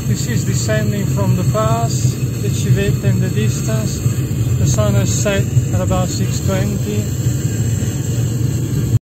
This is descending from the pass, the Civetta in the distance. The sun has set at about 6:20.